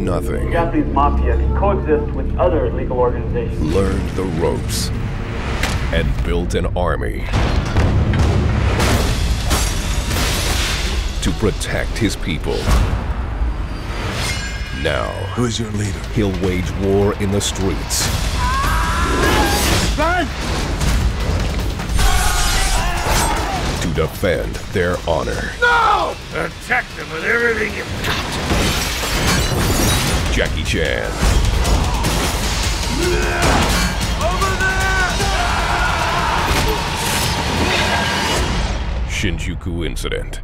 nothing. Japanese mafia can coexist with other legal organizations. Learned the ropes and built an army to protect his people. Now, who is your leader? He'll wage war in the streets. Run! To defend their honor. No! Attack them with everything you've got. Jackie Chan. Over there! Shinjuku Incident.